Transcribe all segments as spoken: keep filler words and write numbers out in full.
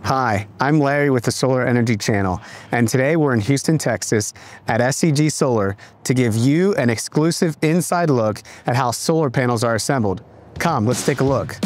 Hi, I'm Larry with the Solar Energy Channel, and today we're in Houston, Texas at S E G Solar to give you an exclusive inside look at how solar panels are assembled. Come, let's take a look.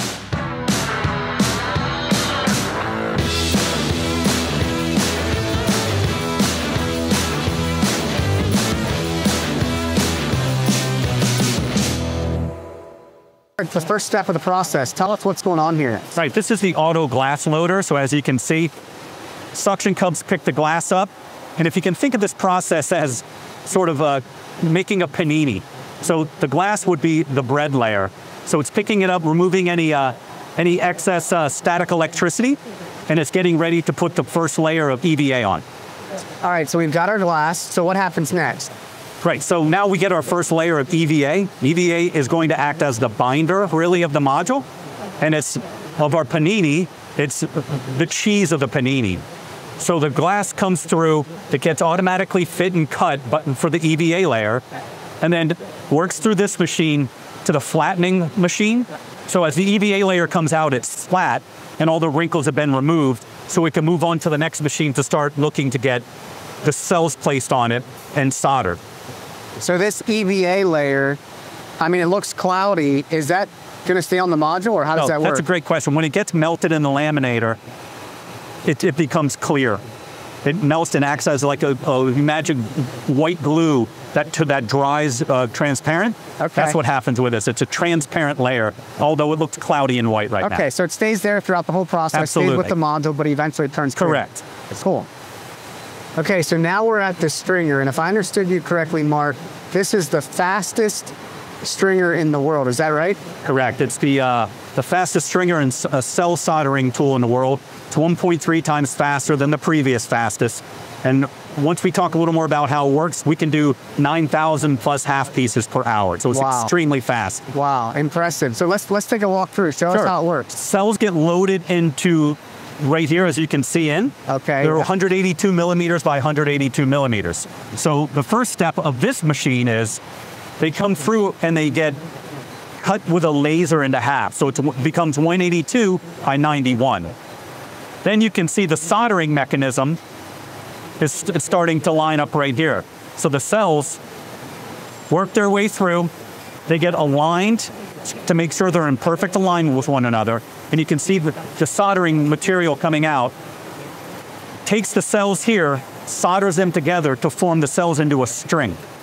The first step of the process, tell us what's going on here. Right, this is the auto glass loader. So as you can see, suction cups pick the glass up. And if you can think of this process as sort of uh, making a panini. So the glass would be the bread layer. So it's picking it up, removing any, uh, any excess uh, static electricity, and it's getting ready to put the first layer of E V A on. All right, so we've got our glass. So what happens next? Right, so now we get our first layer of E V A. E V A is going to act as the binder, really, of the module. And it's, of our panini, it's the cheese of the panini. So the glass comes through, it gets automatically fit and cut button for the E V A layer, and then works through this machine to the flattening machine. So as the E V A layer comes out, it's flat, and all the wrinkles have been removed, so we can move on to the next machine to start looking to get the cells placed on it and soldered. So this E V A layer, I mean, it looks cloudy. Is that going to stay on the module, or how does no, that work? That's a great question. When it gets melted in the laminator, it, it becomes clear. It melts and acts as like a, a imagine white glue that to that dries uh, transparent. Okay. That's what happens with this. It's a transparent layer, although it looks cloudy and white right okay, now. Okay, so it stays there throughout the whole process. Absolutely. Stays with the module, but eventually it turns clear. Correct. Cool. Okay, so now we're at the stringer, and if I understood you correctly, Mark, this is the fastest stringer in the world. Is that right? Correct. It's the uh, the fastest stringer and uh, cell soldering tool in the world. It's one point three times faster than the previous fastest. And once we talk a little more about how it works, we can do nine thousand plus half pieces per hour. So it's wow. extremely fast. Wow, impressive. So let's let's take a walk through. Show sure. us how it works. Cells get loaded into right here, as you can see in. Okay. They're one hundred eighty-two millimeters by one hundred eighty-two millimeters. So the first step of this machine is they come through and they get cut with a laser into half. So it becomes one eighty-two by ninety-one. Then you can see the soldering mechanism is starting to line up right here. So the cells work their way through. They get aligned to make sure they're in perfect alignment with one another. And you can see the, the soldering material coming out, takes the cells here, solders them together to form the cells into a string.